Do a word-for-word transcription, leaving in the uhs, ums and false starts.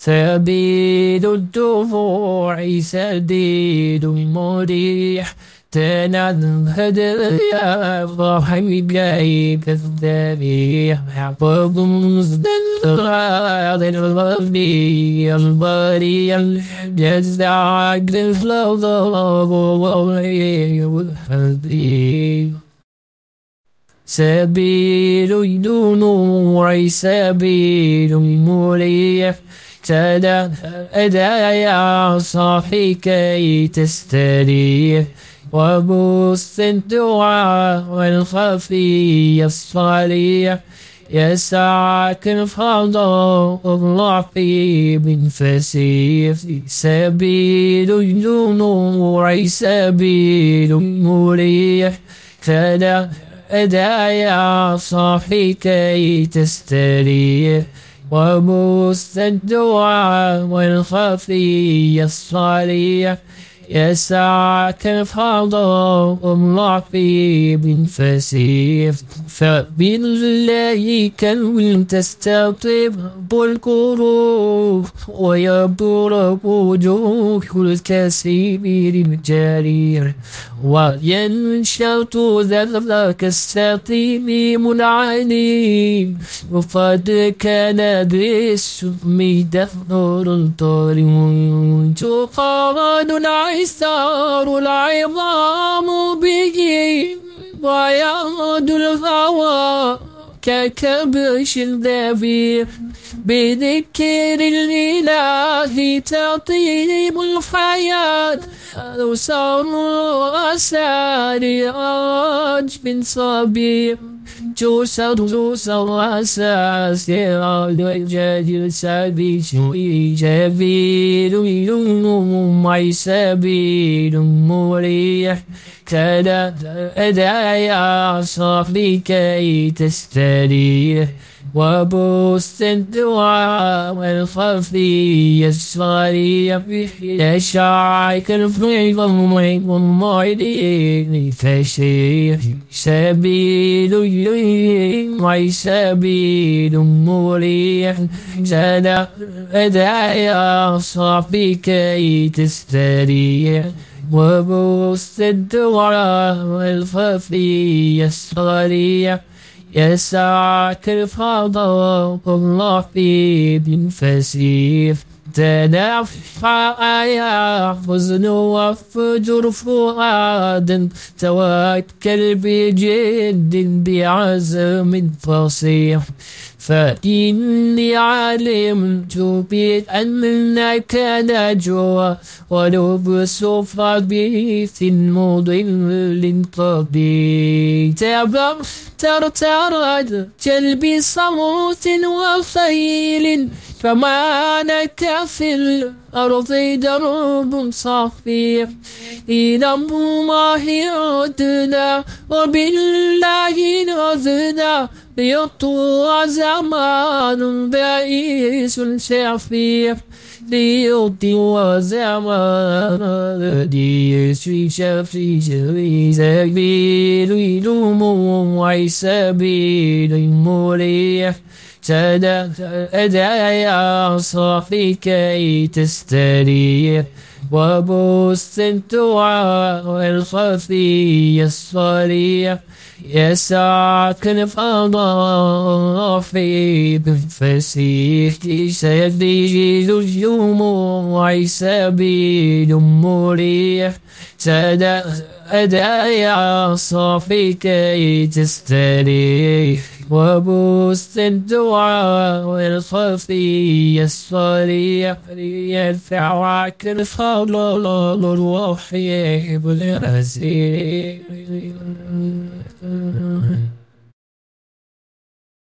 سبيل الدموع سديد مريح تنهد يا فرحي جايب الذبيح حفظ مزدلغاد الغبي البري الجزع قلف لوضاب وغي والحديد سبيل الدموع سبيل مريح تدع يا صاحي كي تستريح وبث الدعاء والخفي الصريح يسعك الفضاء الضعف من فسيف سبيل الدموع سبيل مريح تدع يا صاحي كي تستريح وبث الدعاء والخفي الصريح يسعك الفضاء الضعف من فسيف فبالله كن تستطيب القلوب ويبرق وجوه الكثير الجرير وينشط ذلك السقيم العليم وقد كان بالسم دثر طريق تقارن العسار العظام به ويعود الهوى ككبش الذبيح بذكر الإله تطيب الحياة أوسار أسار عجب صبيح جوسر جوسر أساس الجديد سبيل جبيل يوم سبيل مريح كذا أدعي صاحبي كي تستريح وبث الدعاء والخفي الصريح يشعك الفيض المعين والمعيدين فشيح سبيل يوم سبيل مريح زاد أدعي صاحبي كي تستريح وبث الدعاء والخفي الصريح يسعك الفضاء الله في بن فسيف تنفع يا حزن وفجر فؤاد توكل بجد بعزم فصيح فإني علمت بأنك نجوى ولو سوف بيث مضل طبيب ترترد جلب صوت وخيل فما لك في الأرض درب صفيح إلى الله عدنا وبالله نذنا ليطوى زمان بئيس شفيح ليطوى زمان بئيس شفيح سبيل يلوم وسبيل مريح أدعي يا صاحبي كي تستريح وبث الدعاء والخفي الصريح يسعك الفضاء في بالفسيح سيدي الجموع سبيل مريح أدعي يا صاحبي كي تستريح وبث الدعاء والخفي الصريح يدفعك الفضل الوحي بالرزيق